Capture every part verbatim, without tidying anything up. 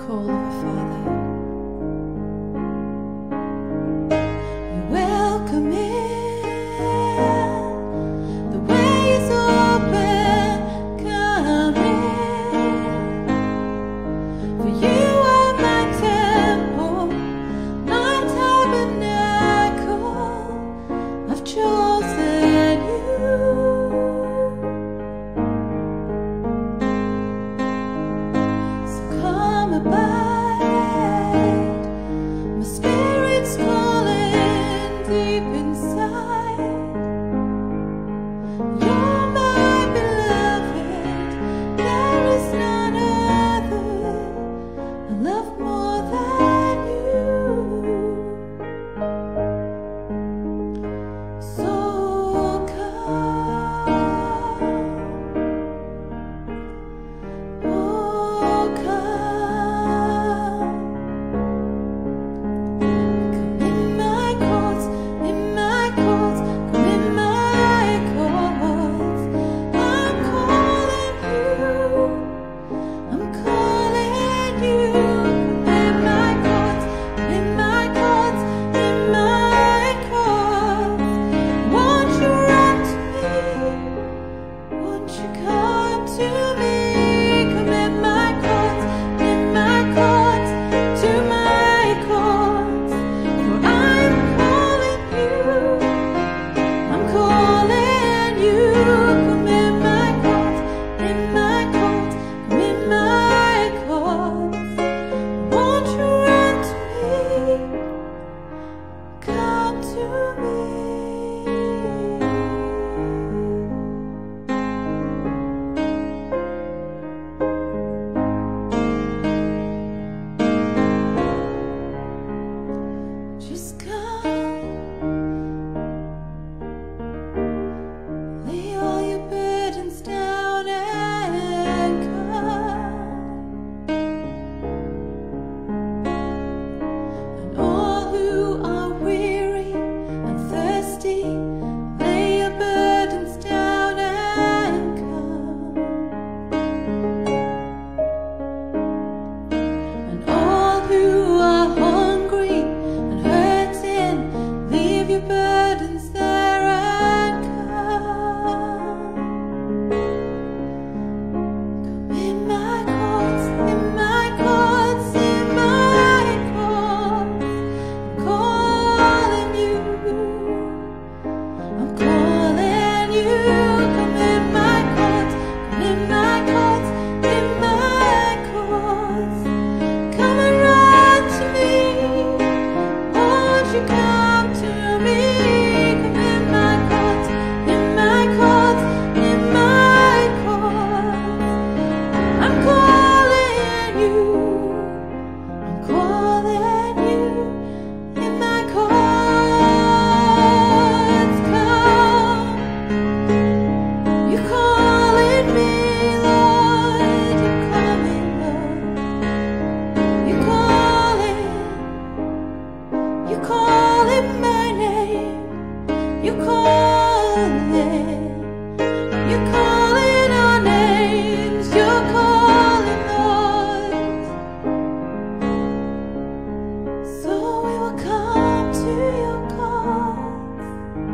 call of a father. We welcome in, the way is open, come in. For you are my temple, my tabernacle, I've chosen you. Abide. My spirit's calling deep inside. You're my beloved, there is none other I love more than you. So just come, lay all your burdens down and come. And all who are weary and thirsty, lay your burdens down and come. And all who are hungry, leave your burdens there and come. Come in my courts, in my courts, in my courts. I'm calling you, I'm calling you. Come in my courts, come in my courts, in my courts. Come and run to me, won't you come? You're calling, you're calling our names, you're calling Lord. So we will come to your cause.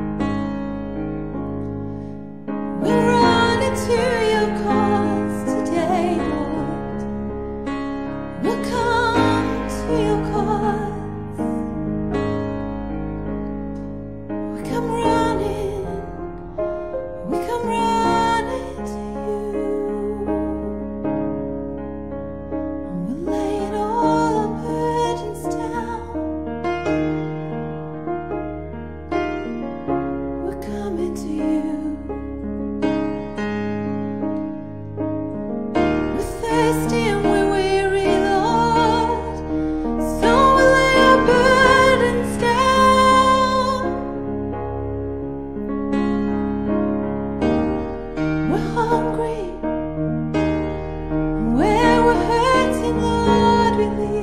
We'll run into your cause today, Lord. We'll come to your cause. Come running, we come running to you, and we're laying all our burdens down. We're coming to you. We're thirsty and we're weary, Lord, so we lay our burdens down. We're hungry, and where we're hurting, Lord, we leave.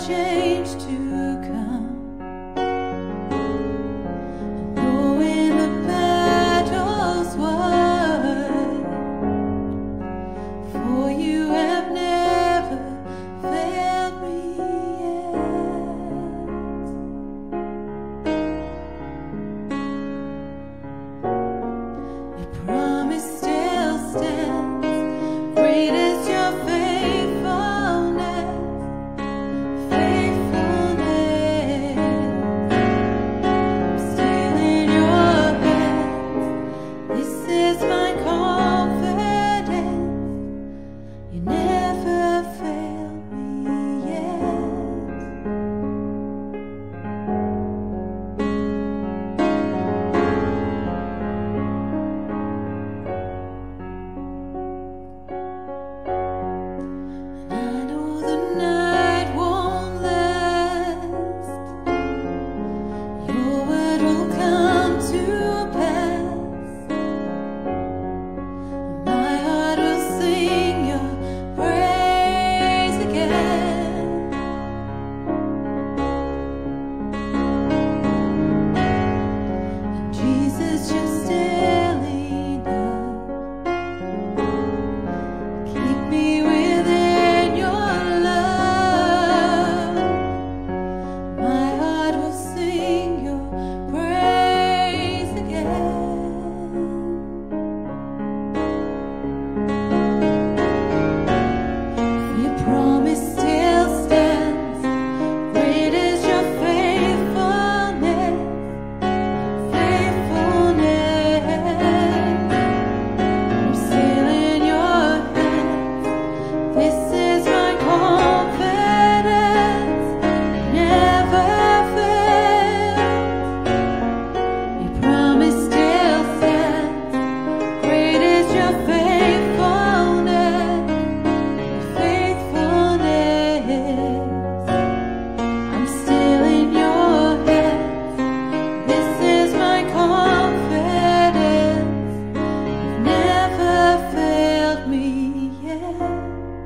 change to come. And knowing the battle's won, for you have never failed me yet. Your promise still stands. Great is your faithfulness, faithfulness. I'm still in your hands. This is my confidence. You never failed me yet. I know the night won't last. Your word will come to pass. My heart will sing your praise again. And Jesus, you're still enough. Keep me within your love. My heart will sing your praise again. Your promise still stands. Great is your faithfulness, faithfulness. I'm still in your hands. This is my confidence. Never failed. Your promise still stands. Great is your faithfulness, faithfulness. I'm still in your hands. This is my confidence. You've never failed me yet.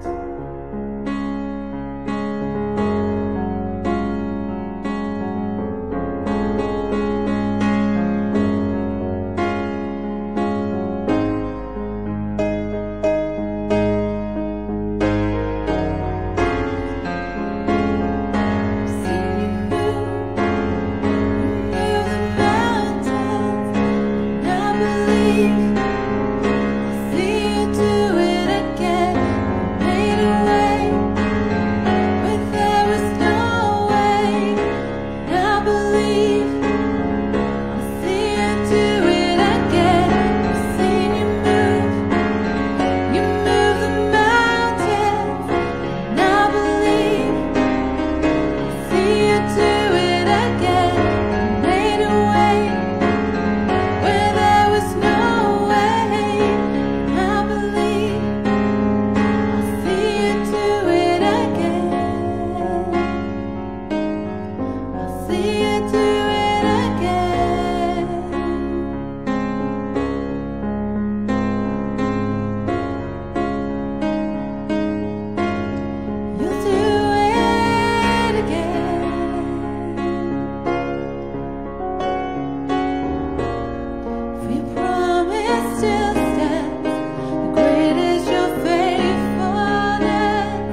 Seen you move, move the mountains, and I believe I'll see you do it again. Made a way where there was no way, and I believe I'll see you do it again. I've seen you move, you move the mountains, and I believe see you do it again. Made a way where there was no way. I believe I'll see you do it again. I'll see you do it again. You'll do it again. For your promise still stands. Great is your faithfulness,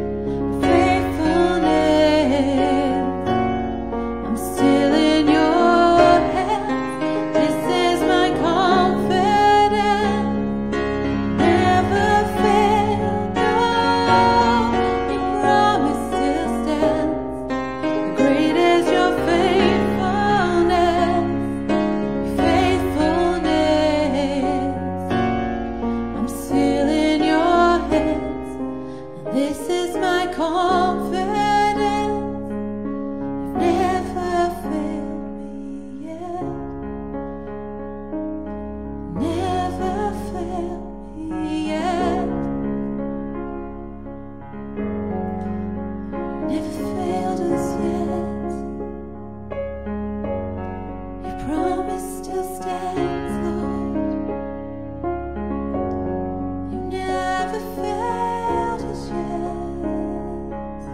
faithfulness. I'm still in your hands. This is my confidence. Never failed. No, your promise still stands. Great is your faithfulness, faithfulness. I'm still in your hands. This is my confidence. You've never failed me yet. Never failed me yet. Never failed us yet. Your promise still stands, Lord. You never failed us yet.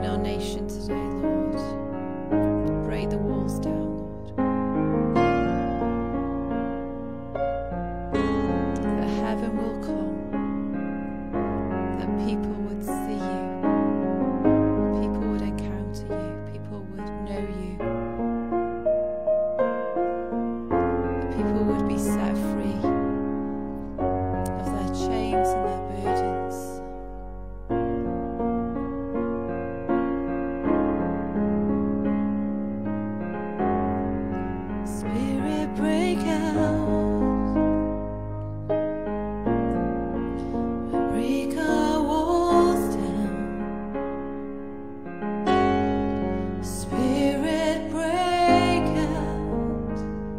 in our nation today, Lord. Break the walls down, Lord. That heaven will come, that people would see you, people would encounter you, people would know you, people would be set free of their chains and their burdens. Spirit, break out, break our walls down. Spirit, break out,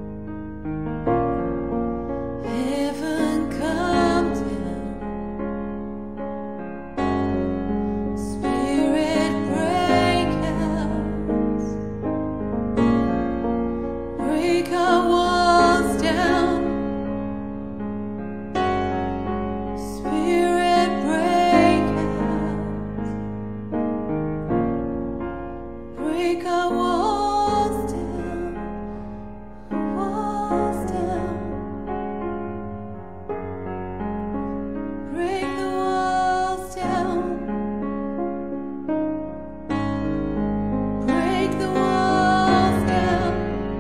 heaven come down. Spirit, break out, break our walls down. Spirit, break out, break our walls down, walls down. Break the walls down, break the walls down.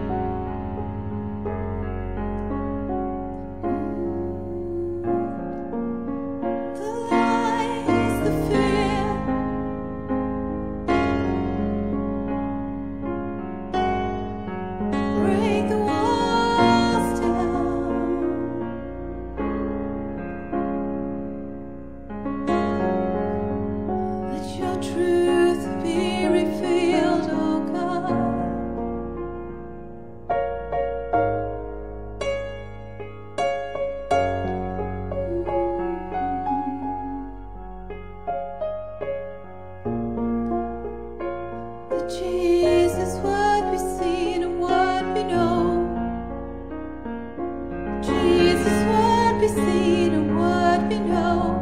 The lies, the fear, break the walls down. Let your truth be revealed, oh God. That Jesus would be seen and would be known. Jesus would be seen and would be known.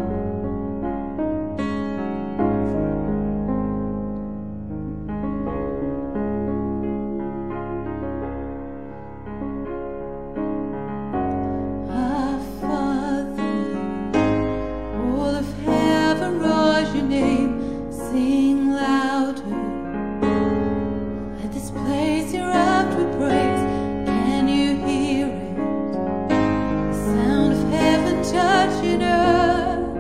Our Father, all of heaven roars your name, sing louder. Let this place erupt with praise. Can you hear it? The sound of heaven touching earth.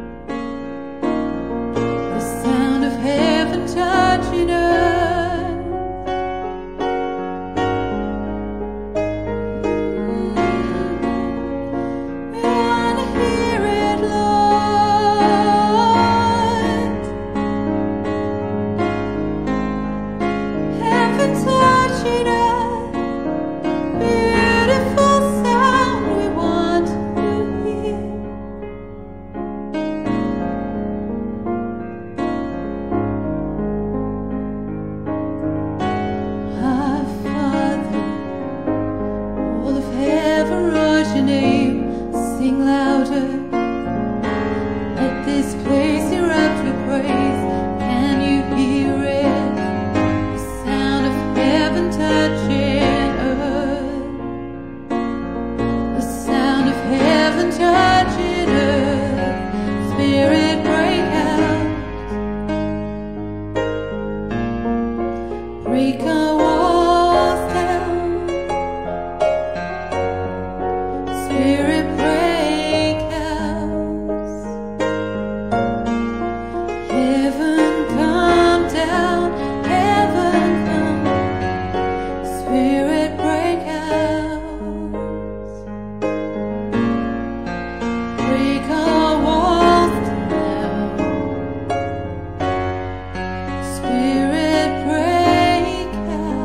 The sound of heaven touching earth. We want to hear it, Lord. Heaven touching earth. Beautiful sound we want to hear. Our Father, all of heaven roars your name, sing louder. Let this place erupt with praise. Can you hear it? The sound of heaven touching earth. The sound of heaven touching earth. Spirit, break out, break our walls down. Spirit, break out, heaven come down, heaven come. Spirit, break out, break our walls down. Spirit, break out.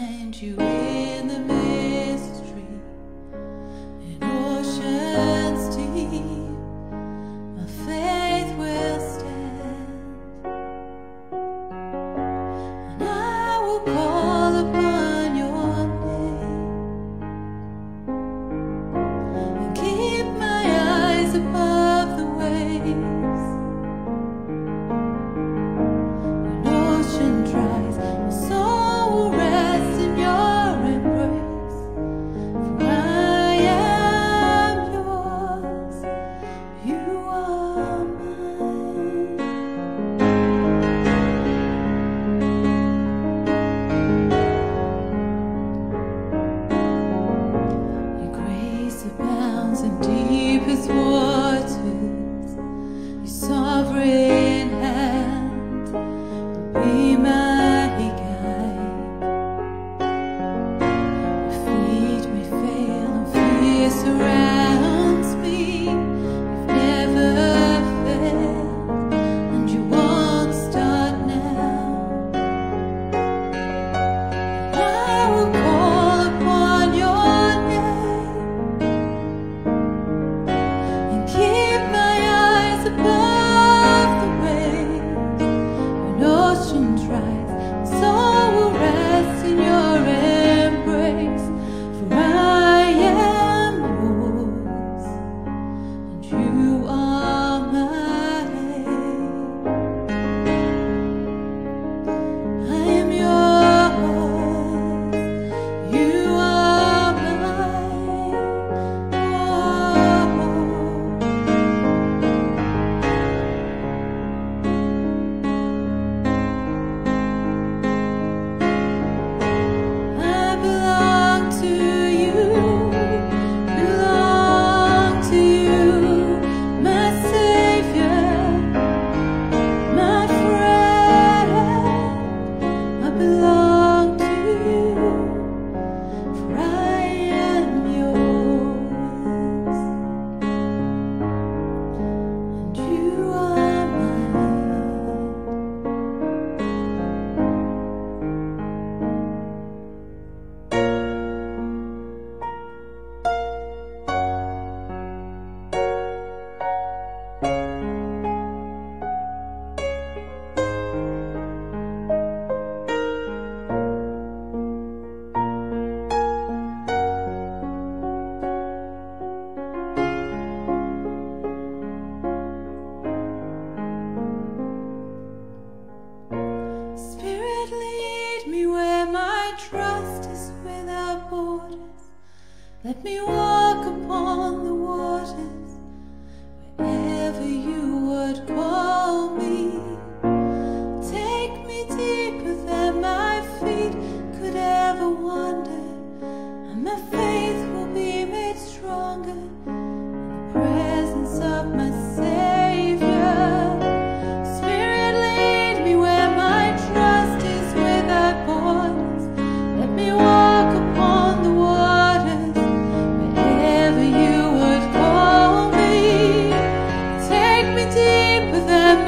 find you in the mystery, in oceans deep, my faith will stand, and I will call upon your name, and keep my eyes above the waves. When ocean dries, my soul will rest in your embrace, for I am yours, you are mine. Your grace abounds in deepest waters, your sovereign hand will be my guide. My feet may fail and fear surrounds me. You've never failed, and you won't start now. I will call upon your name, and keep my eyes above the waves. When ocean dries, my soul will rest in your embrace, for I am yours, and you are mine. I am yours, you are mine. I belong to you, belong to you, my Savior, my friend. I belong to you, for I am yours, and you are mine. Spirit, lead me where my trust is without borders. Let me walk upon the waters, wherever you would call me. Take me deeper than my feet could ever wander, and my faith will be made stronger in the presence of my Savior. Spirit, lead me where my trust is without borders. Let me walk upon the waters, wherever you would call me. Take me deeper than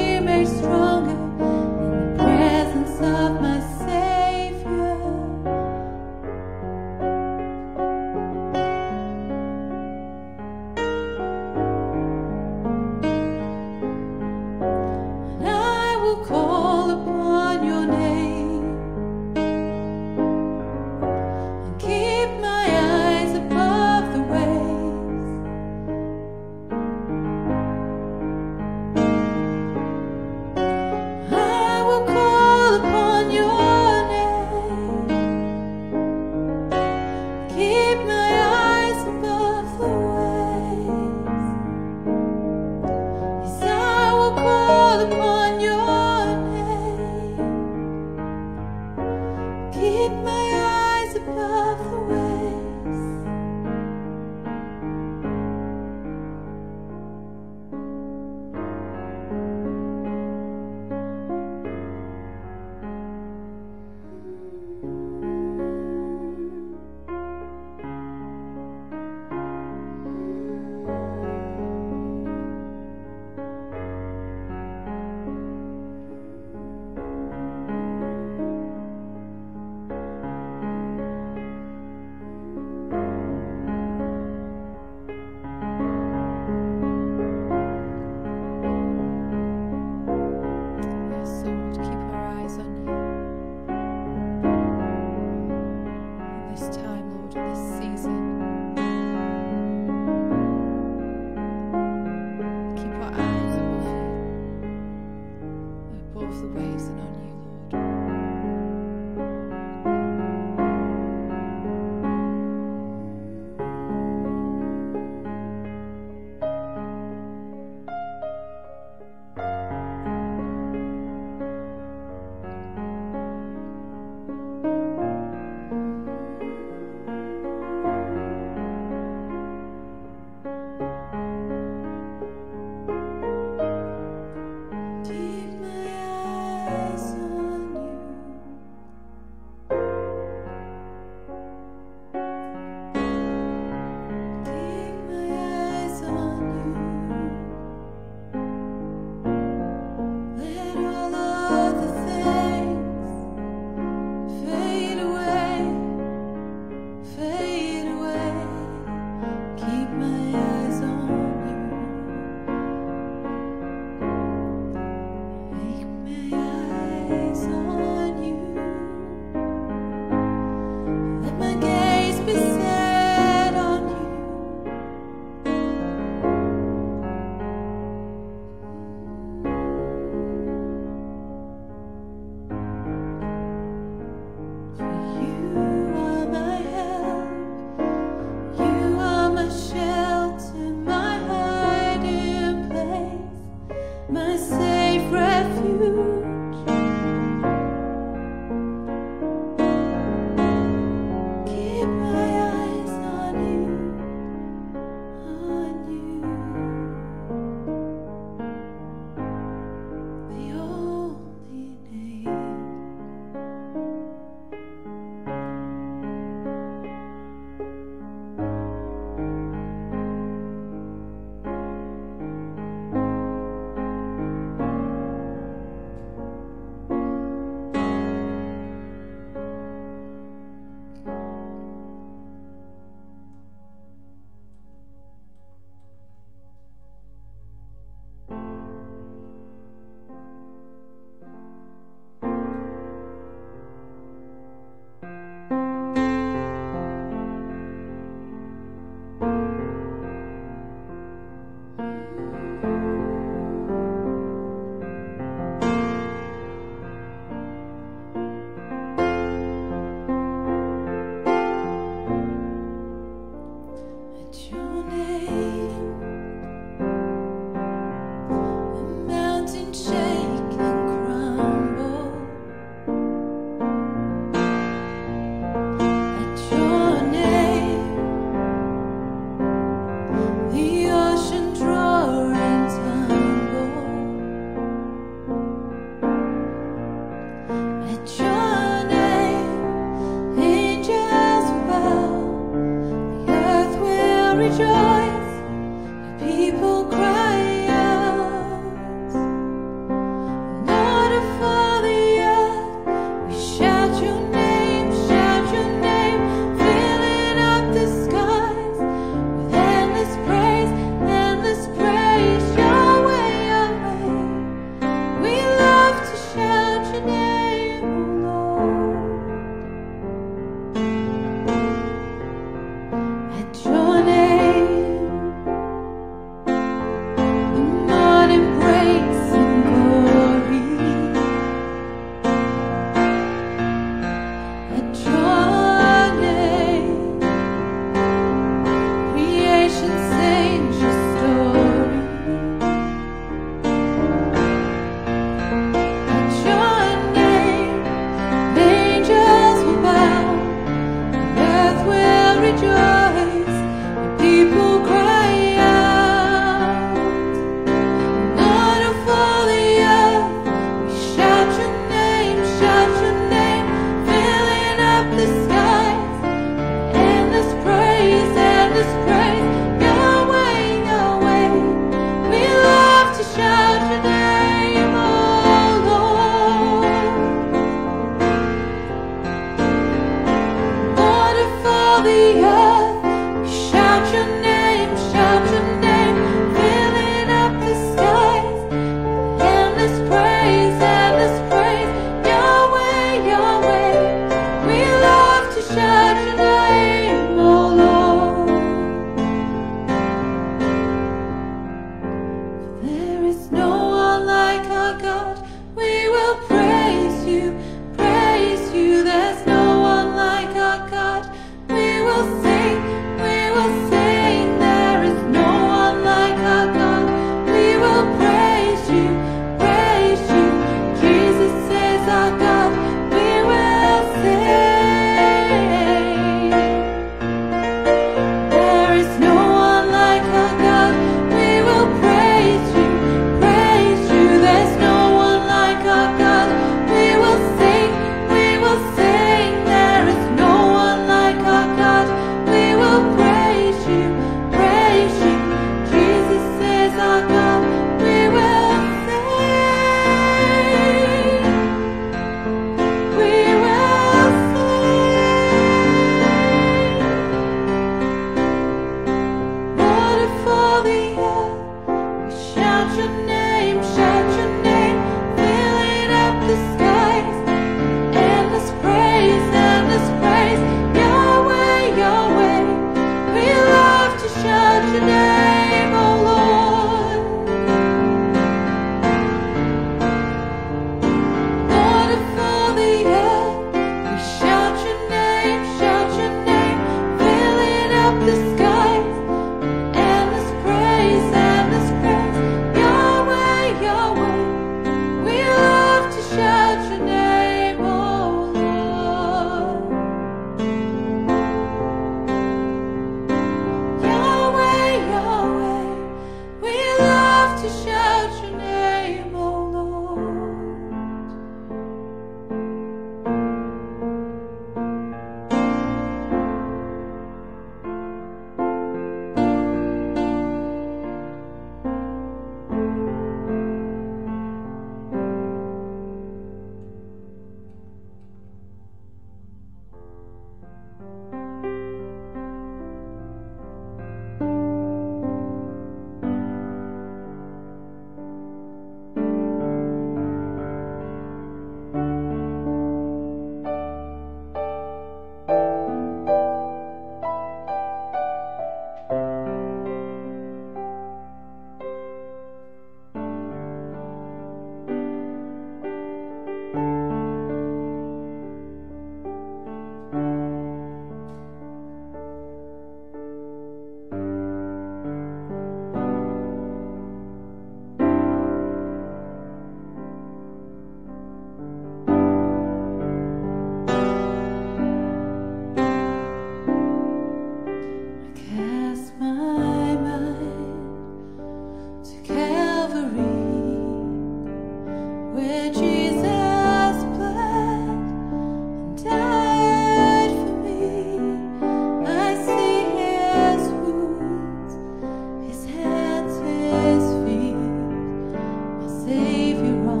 where Jesus bled and died for me. I see his wounds, his hands, his feet, my Savior on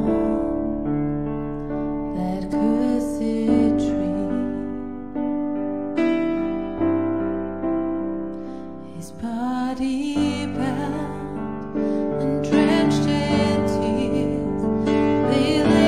that cursed tree. His body bound and drenched in tears, they lay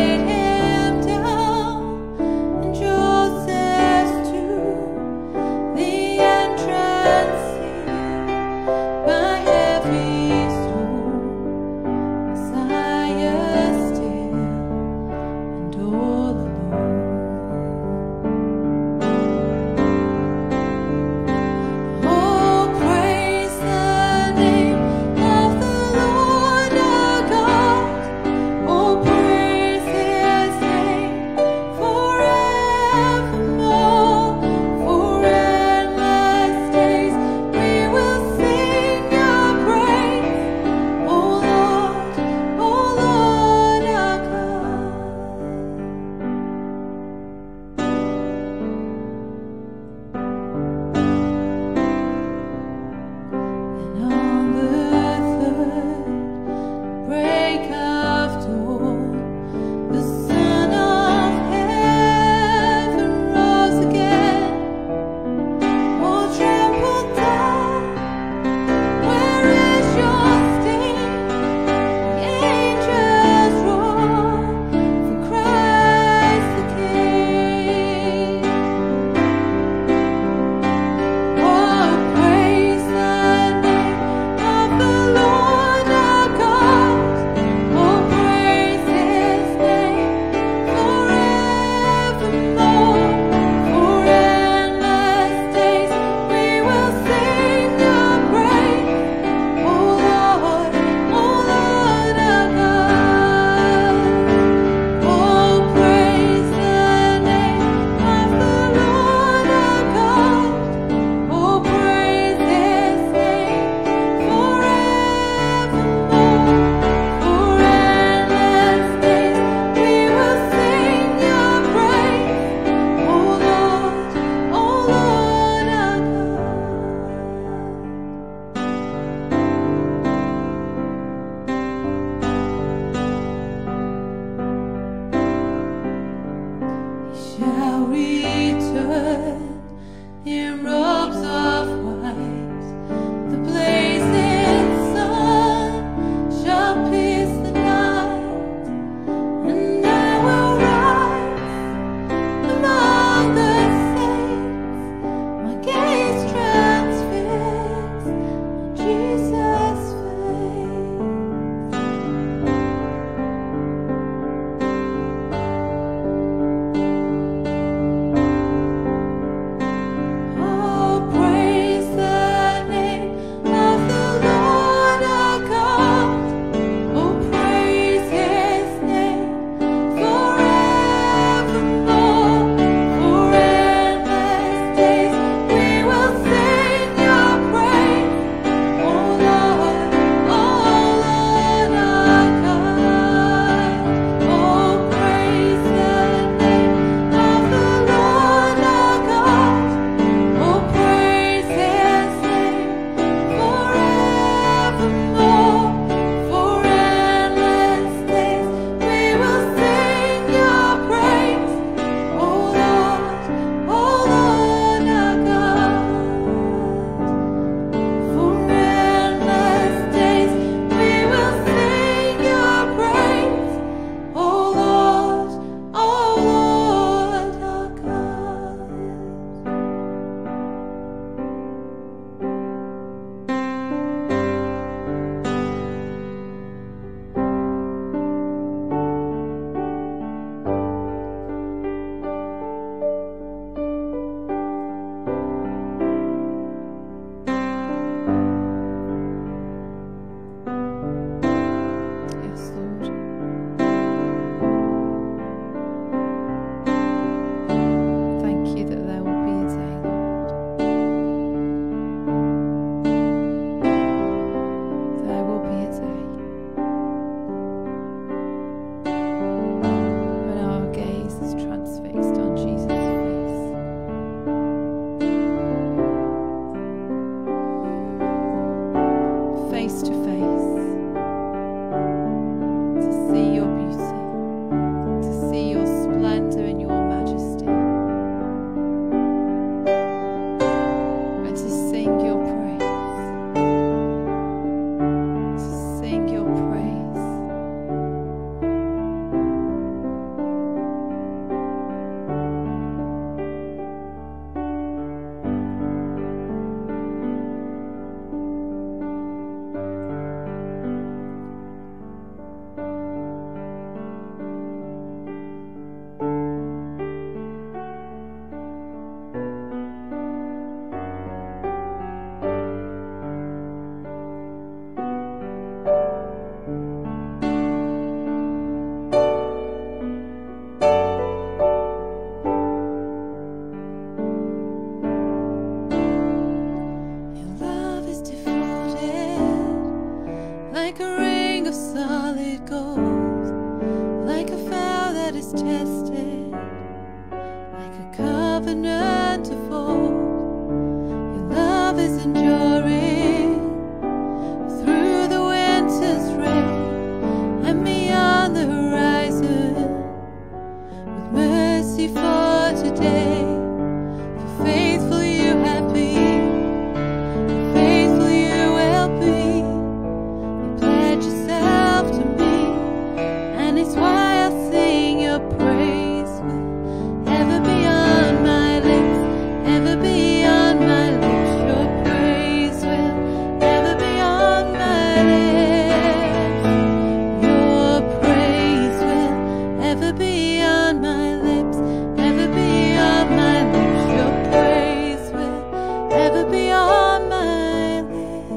is tested like a covenant of old. Your love is enduring through the winter's rain and beyond the horizon, with mercy for today. For faithful you have been, faithful you will be. You pledge yourself to me, and it's why I'll sing your praise will ever be on my lips, ever be on my lips. Your praise will ever be on my lips. Your praise will ever be on my lips, ever be on my lips. Your praise will ever be on my lips.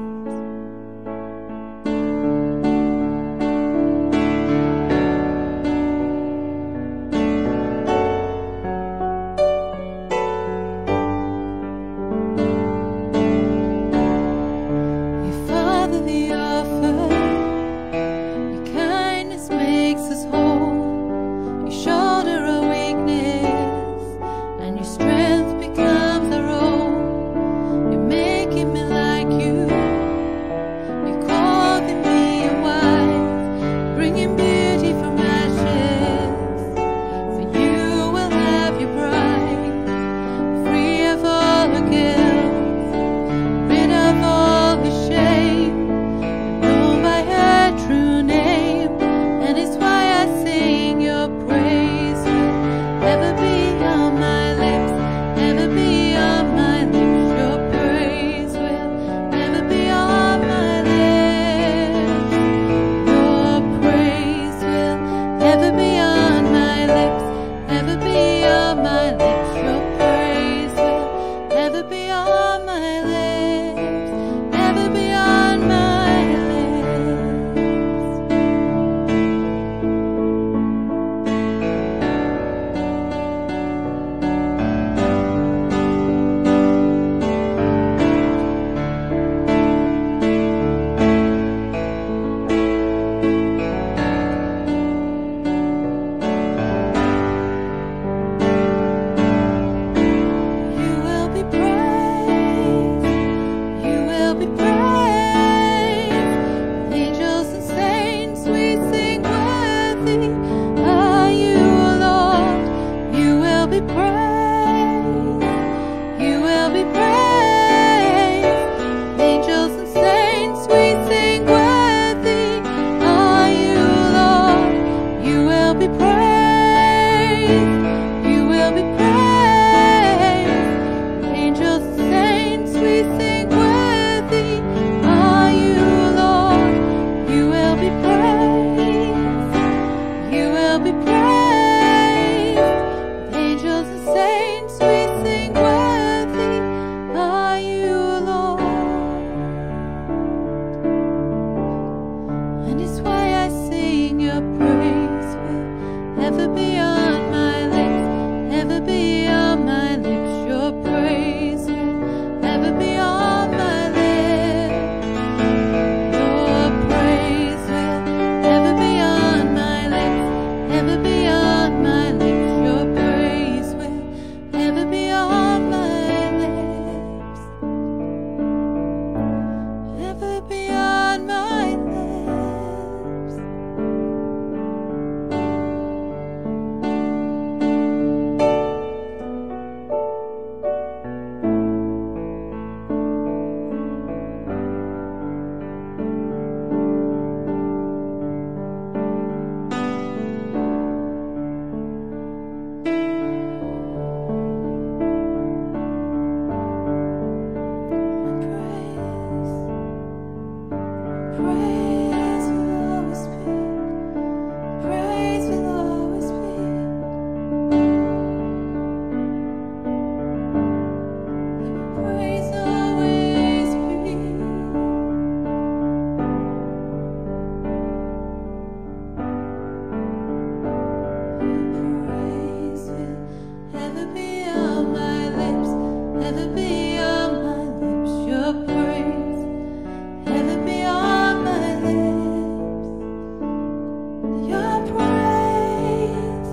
You father the orphan, your kindness makes us whole. You shoulder our weakness, and your strength becomes our own. You're making me like you, you're clothing me in white, bringing beauty from ashes. For you will have your bride, free of all her guilt, rid of all her shame, known by her true name. And it's why I sing your praise will ever be on my lips, ever be on my lips. Your praise will ever be on my lips. Your praise will ever be on my lips, ever be on my lips. Your praise will ever be on my lips, ever be on my lips. You will be praised, you will be praised. Angels and saints we sing, worthy are you, Lord. You will be praised, you will be praised. Angels and saints we sing, worthy are you, Lord. You will be praised, you will be praised. Angels and saints we sing, worthy are you, Lord. You will be praised, you will be praised. Angels and saints we sing, worthy are you, Lord. And it's why I sing your praise will ever be on my lips, ever be on my lips. Your praise will ever be on my lips. Your praise will ever be on my lips, ever be on my lips. Your praise will ever be on my lips, ever be on my lips. Praise will always be, praise will always be. Praise always be. Praise will ever be on my lips, ever be on my lips. Your praise ever be on my lips. Your praise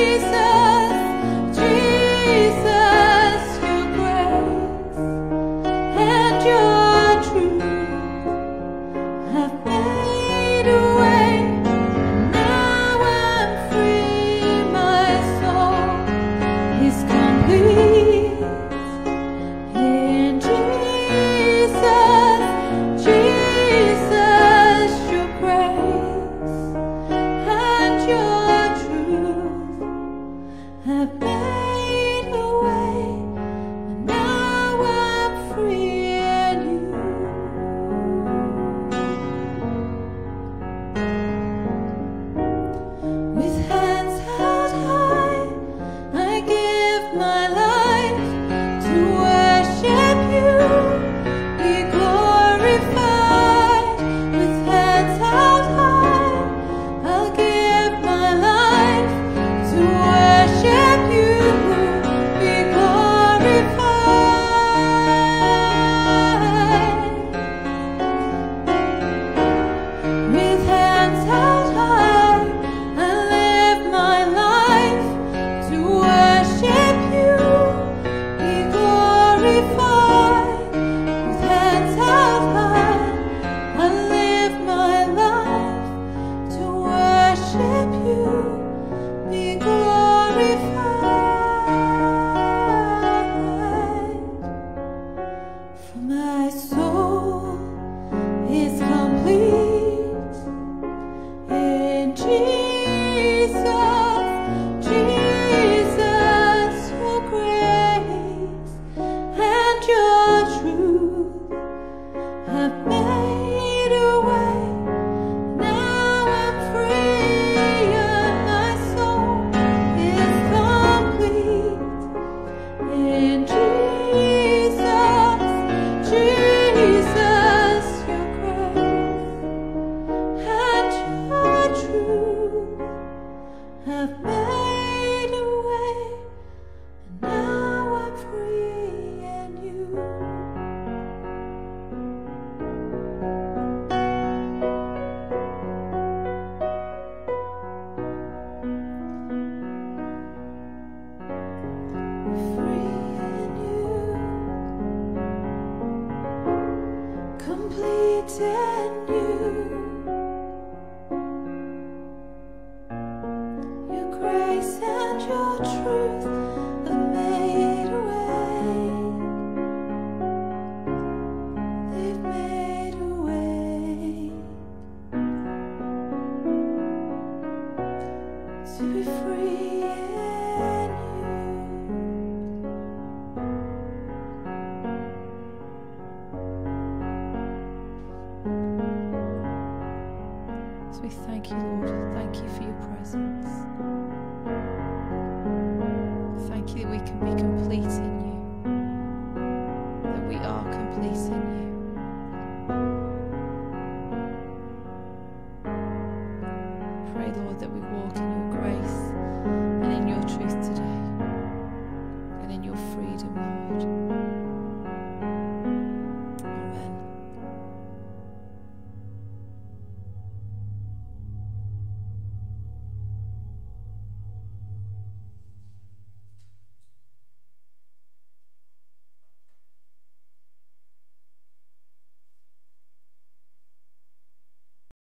We thank you, Lord. Thank you for your presence. Thank you that we can be complete in